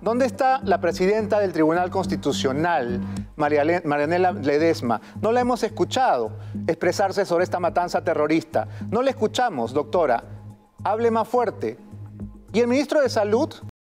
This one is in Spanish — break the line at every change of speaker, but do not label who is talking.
¿Dónde está la presidenta del Tribunal Constitucional, Marianela Ledesma? No la hemos escuchado expresarse sobre esta matanza terrorista. No la escuchamos, doctora. Hable más fuerte. ¿Y el ministro de Salud?